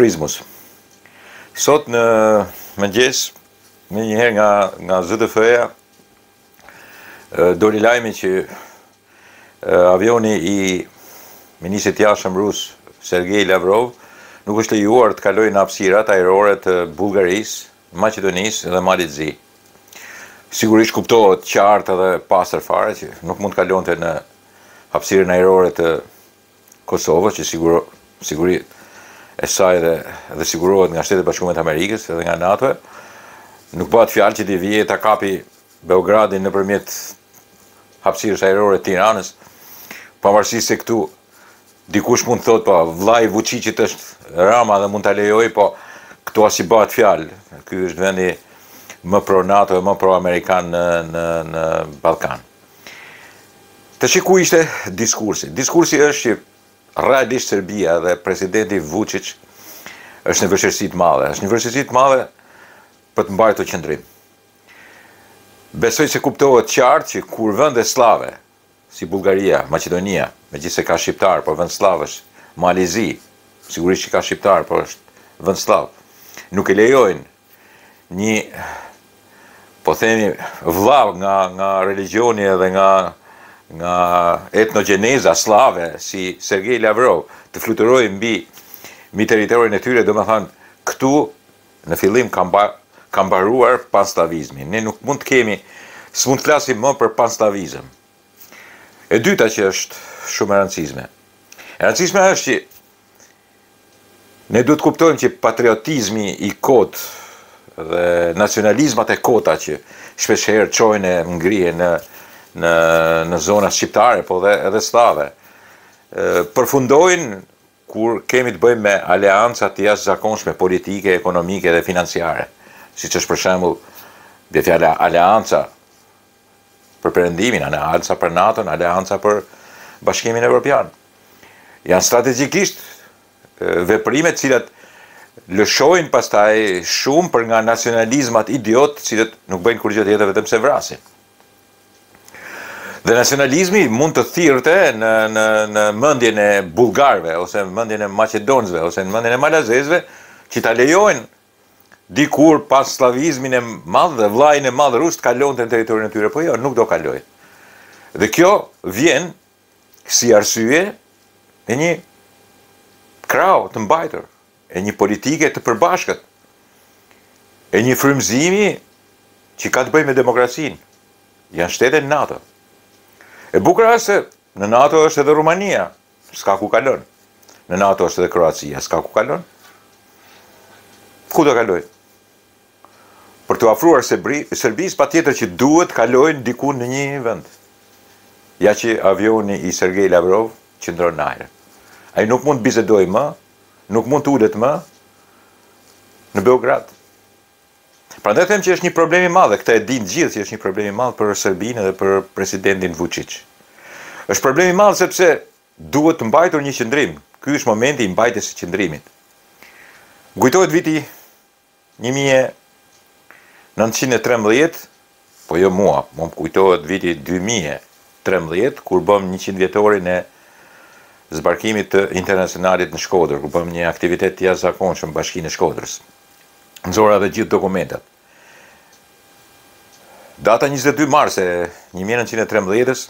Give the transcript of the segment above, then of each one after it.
Prizmus. Sot në mëngjes, me njëherë nga ZDF-ja, doli lajmi që avioni I ministrit jashtëm rus Sergej Lavrov nuk është lejuar të kalojë në hapësirat ajrore të Bullgarisë, Maqedonisë dhe Malit të Zi. Sigurisht kuptohet qartë edhe pastër fare që nuk mund të kalonte në hapësirën ajrore të Kosovës, që siguri e saj dhe sigurohet nga Shtetet Bashkuara të Amerikës edhe nga NATO. Nuk bëhet fjalë që të vijë ta kapi Beogradin nëpërmjet hapësirës ajrore të Tiranës, pavarësisht se këtu dikush mund të thotë po vllai Vučićit është Rama dhe mund ta lejoj, po këtu as I bëhet fjalë. Ky është vendi më pro NATO e më pro Amerikan në Ballkan. Tash ku ishte diskursi? Diskursi është që realisht Serbia dhe presidenti Vučić është në vështirësi të madhe. Është në vështirësi të madhe për të mbajtur qendrim. Besoj se kuptohet qartë që kur vende slave, si Bullgaria, Maqedonia, megjithëse ka shqiptar, por vend slav është Mali I Zi, sigurisht që ka shqiptar, por është vend slav, nuk e lejojnë një, po themi, vllav nga religioni edhe nga etnogjeneza slave si Sergej Lavrov të fluturojë mbi territorin e tyre, domethënë këtu në fillim ka mbaruar panslavizmi. Ne nuk mund të kemi, s'mund të flasim më për panslavizëm. E dyta që është shumë e rëndësishme. E rëndësishme është që ne duhet të kuptojmë që patriotizmi I kot dhe nacionalizmat e kota që shpeshherë çojnë ngrihen në zona shqiptare, po edhe slave, përfundojnë kur kemi të bëjmë me aleanca të jashtëzakonshme politike, ekonomike dhe financiare. Siç është për shembull dhe fjala aleanca për perëndimin, aleanca për NATO, aleanca për Bashkimin Evropian. Janë strategjikisht veprime të cilat lëshojnë pastaj shumë për nga nacionalizmat idiot, të cilët nuk bëjnë kurrë gjë tjetër vetëm se vrasin. Dhe nacionalizmi mund të thirrte në mendjen e bullgarëve ose në mendjen e maqedonësve ose në mendjen e malazezëve që ta lejojnë dikur pas slavizmin e madh dhe vllajin e madh rus të kalonte në territorin e tyre, po jo, nuk do kaloj. Dhe kjo vjen si arsye e një krau të mbajtur, e një politike të përbashkët, e një frymëzimi që ka të bëjë me demokracinë. Janë shtetet NATO. E bukur është se në NATO është edhe Rumania, s'ka ku kalon. Në NATO është edhe Kroacia, s'ka ku kalon. Ku do kaloj? Për të afruar Serbisë, patjetër që duhet kalojnë diku në një vend. Ja që avioni I Sergej Lavrov qëndron në ajër. Ai nuk mund të bisedojë më, nuk mund të ulet më në Beograd. Prandaj them që është një problem I madh, këtë e dinë gjithë që është një problem I madh për Serbinë dhe për presidentin Vučić. Është problem I madh sepse duhet të mbajtur një qendrim. Ky është momenti I mbajtjes së qendrimit. Kujtohet viti 1913, po jo mua, më kujtohet viti 2013, kur bëm 100 vjetorin e zbarkimit të internacionalit në Shkodër, kur bëm një aktivitet të jashtëzakonshëm në Bashkinë e Shkodrës. Nxora dhe gjithë dokumentat. Data 22 mars e 1913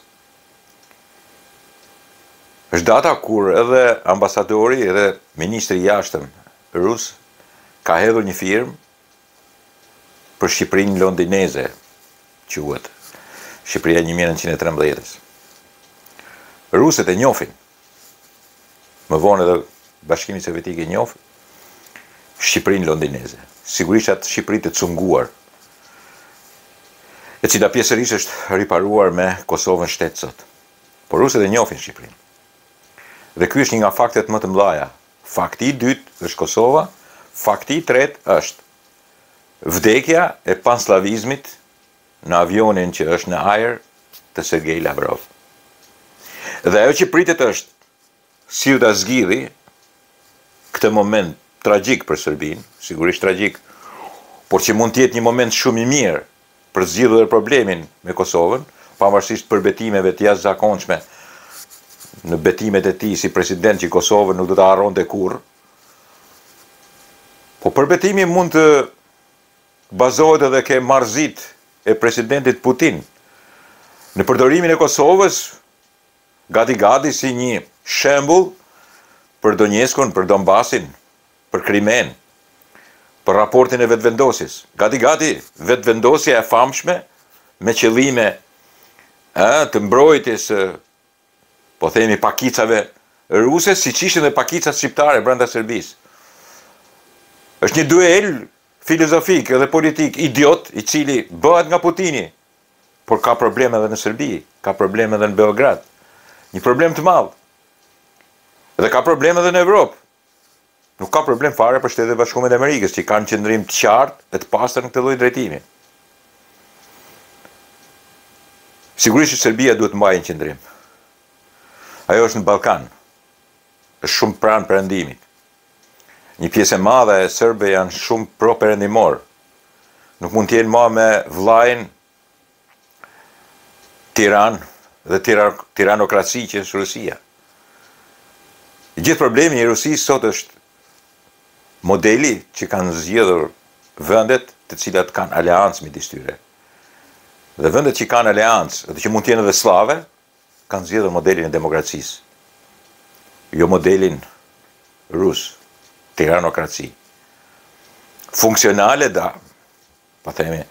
është data kur edhe ambasadori edhe ministri I jashtëm rus ka hedhur një firmë për Shqipërinë londineze, quhet Shqipëria 1913. Rusët e njohin. Më vonë edhe Bashkimi Sovjetik e njoh Shqipërinë londineze. Sigurisht atë Shqipëri të cunguar, e cila pjesërisht është riparuar me Kosovën shtet sot. Por rusët e njohin Shqipërinë. Dhe ky është një nga faktet më të mëdha. Fakti I dytë është Kosova, fakti I tretë është vdekja e panslavizmit në avionin që është në ajër të Sergej Lavrov. Dhe ajo që pritet është si ta zgjidhi këtë moment tragjik për Serbinë, sigurisht tragjik, por që mund të jetë një moment shumë I mirë për zgjidhur problemin me Kosovën, pavarësisht përbetimeve të jashtëzakonshme në betimet e tij si president që Kosovën nuk do ta harronte kurrë. Po përbetimi mund të bazohet edhe ke marrëzit e presidentit Putin në përdorimin e Kosovës gati si një shembull për Donjeskun, për Donbasin, për Krimen, për raportin e vetëvendosjes. Gati vetëvendosja e famshme me qëllime të mbrojtjes, po themi, pakicave ruse, siç ishin dhe pakicat shqiptare brenda Serbisë. Është një duel filozofik edhe politik idiot i cili bëhet nga Putini, por ka probleme edhe në Serbi, ka probleme edhe në Beograd. Një problem të madh. Dhe ka probleme edhe në Evropë. Nuk ka problem fare për Shtetet e Bashkuara të Amerikës, që kanë qëndrim të qartë e të pastër në këtë lloj drejtimi. Sigurisht që Serbia duhet të mbajë një qëndrim. Ajo është në Ballkan. Është shumë pranë perëndimit. Një pjesë e madhe e serbëve janë shumë pro-perëndimor. Nuk mund të jenë më me vllajin tiran dhe tiranokraci që është Rusia. Gjithë problemi i Rusisë sot është modeli që kanë zgjedhur vendet të cilat kanë aleancë midis tyre. Dhe vendet që kanë aleancë dhe që mund të jenë edhe slave, kanë zgjedhur modelin e demokracisë. Jo modelin rus, tiranokraci. Funksionale da, po themi,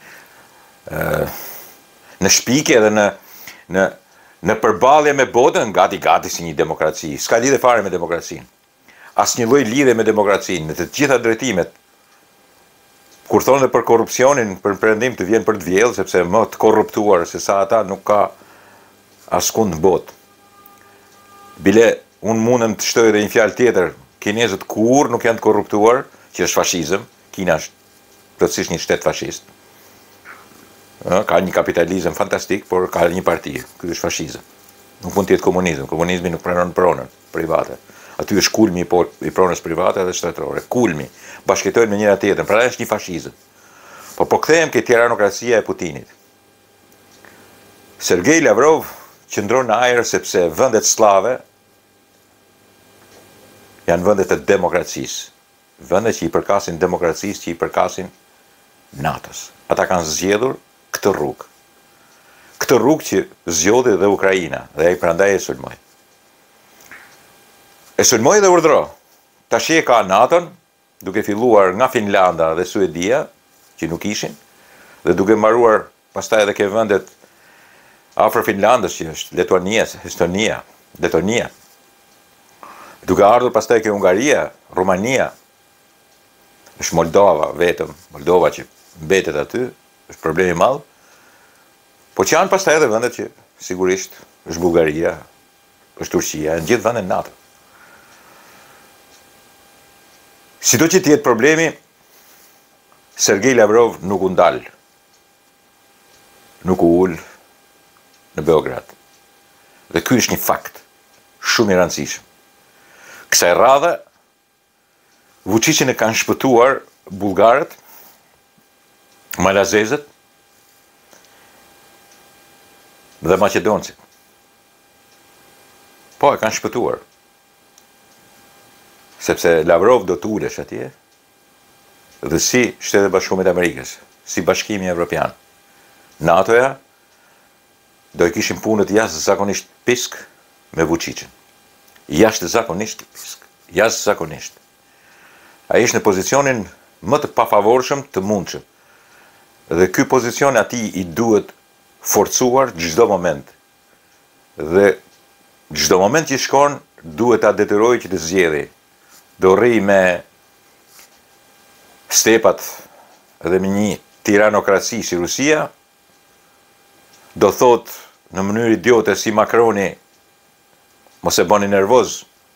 në shpike dhe në përballje me botën, gati si një demokraci. S'ka lidhje fare me demokracinë. Asnjë lloj lidhje me demokracinë, në të gjitha drejtimet. Kur thonë për korrupsionin, për perëndim të vjen për të vjellë, sepse më të korruptuar se sa ata nuk ka askund në botë. Bile, unë mundem të shtoj edhe një fjalë tjetër, kinezët kur nuk janë të korruptuar, që është fashizëm, Kina është plotësisht një shtet fashist. Ka një kapitalizëm fantastik, por ka një parti, ky është fashizëm. Nuk mund të jetë komunizëm. Komunizmi nuk pranon pronën private. Aty është kulmi i pronës private dhe shtetërore. Kulmi. Bashkëtojnë me njëra tjetrën, pra është një fashizëm. Po kthehem ke tiranokracia e Putinit. Sergej Lavrov qëndron në ajër sepse vendet slave janë vendet e demokracisë. Vendet që i përkasin demokracisë, që i përkasin NATO-s. Ata kanë zgjedhur këtë rrugë. Këtë rrugë që zgjodhi dhe Ukraina, dhe ai prandaj e sulmoi. E sulmoi dhe urdhëroi. Tash e ka NATO-n, duke filluar nga Finlanda dhe Suedia, që nuk ishin, dhe duke mbaruar pastaj edhe ke vendet afër Finlandës, që është Letuania, Estonia, Letonia. Duke ardhur pastaj ke Hungaria, Rumania, është Moldova vetëm, Moldova që mbetet aty, është problemi i madh. Po që janë pastaj edhe vendet që sigurisht është Bullgaria, është Turqia, në gjithë vendet NATO. Sido që të jetë problemi, Sergej Lavrov nuk u ndal. Nuk u ul në Beograd. Dhe ky është një fakt shumë i rëndësishëm. Kësaj radhe, Vučićin e kanë shpëtuar bullgarët, malazezët dhe maqedoncët. Po, e kanë shpëtuar. Sepse Lavrov do të ulesh atje, dhe si Shtetet e Bashkuara të Amerikës, si Bashkimi Evropian, NATO-ja do i kishin punët jashtëzakonisht pisk me Vučićin. Jashtëzakonisht pisk. Jashtëzakonisht. Ai është në pozicionin më të pafavorshëm të mundshëm. Dhe ky pozicion atij i duhet forcuar çdo moment. Dhe çdo moment që shkon duhet ta detyrojë që të zgjedhë. Do rri me stepat dhe me një tiranokraci si Rusia, do thot në mënyrë idiote si Macroni, mos e bëni nervoz,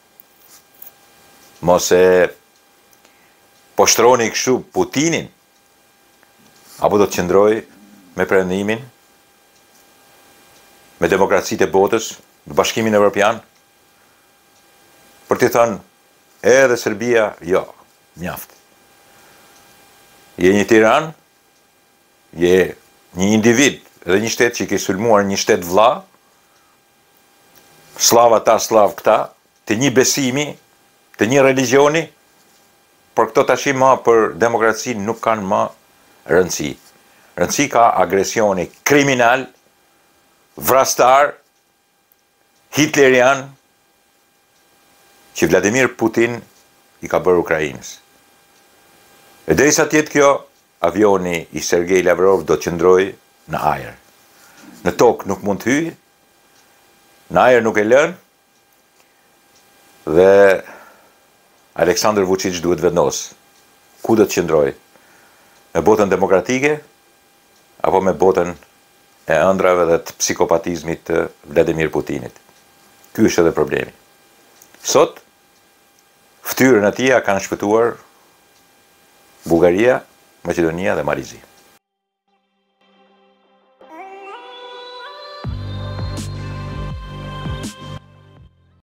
mos e poshtroni kështu Putinin, apo do të qëndroj me perëndimin, me demokracitë e botës, në Bashkimin Evropian, për të thënë, edhe Serbia, jo, mjaft. Je një tiran, je një individ dhe një shtet që ke sulmuar një shtet vlla, slav ata, slav këta, të një besimi, të një religioni, por këto tash më për demokracinë nuk kanë më rëndësi. Rëndësi ka agresioni kriminal, vrastar, hitlerian, që Vladimir Putin i ka bërë Ukrainës. E derisa të jetë kjo, avioni i Sergej Lavrov do të qëndrojë në ajër. Në tokë nuk mund të hyjë, në ajër nuk e lën, dhe Aleksandr Vučić duhet vendos ku do të qëndrojë, me botën demokratike apo me botën e ëndrave dhe të psikopatizmit të Vladimir Putinit. Ky është edhe problemi. Sot ftyrën e tij kanë shpëtuar Bullgaria, Maqedonia dhe Malizi.